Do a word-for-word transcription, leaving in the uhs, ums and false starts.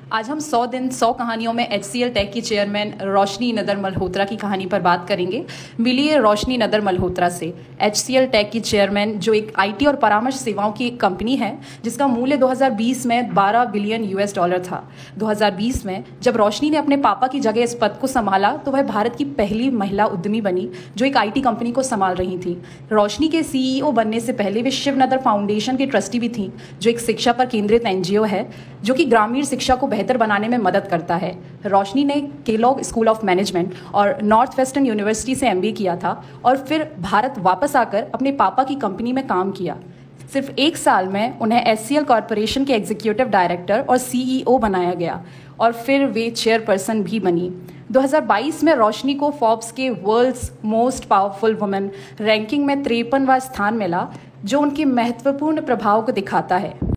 आज हम सौ दिन सौ कहानियों में एचसीएल टेक की चेयरमैन रोशनी नदर मल्होत्रा की कहानी पर बात करेंगे। मिलिए रोशनी नदर मल्होत्रा से। एचसीएल टेक की चेयरमैन जो एक आईटी और परामर्श सेवाओं की एक कंपनी है जिसका मूल्य दो हज़ार बीस में बारह बिलियन यूएस डॉलर था। दो हज़ार बीस में जब रोशनी ने अपने पापा की जगह इस पद को संभाला तो वह भारत की पहली महिला उद्यमी बनी जो एक आईटी कंपनी को संभाल रही थी। रोशनी के सीईओ बनने से पहले वे शिव नदर फाउंडेशन के ट्रस्टी भी थी जो एक शिक्षा पर केंद्रित एनजीओ है जो कि ग्रामीण शिक्षा को बेहतर बनाने में मदद करता है। रोशनी ने केलॉग स्कूल ऑफ मैनेजमेंट और नॉर्थ वेस्टर्न यूनिवर्सिटी से एमबीए किया था और फिर भारत वापस आकर अपने पापा की कंपनी में काम किया। सिर्फ एक साल में उन्हें एचसीएल कॉरपोरेशन के एग्जीक्यूटिव डायरेक्टर और सीईओ बनाया गया और फिर वे चेयरपर्सन भी बनी। दो हज़ार बाईस में रोशनी को फोर्ब्स के world's most powerful women ranking में तिरपनवां स्थान मिला जो उनके महत्वपूर्ण प्रभाव को दिखाता है।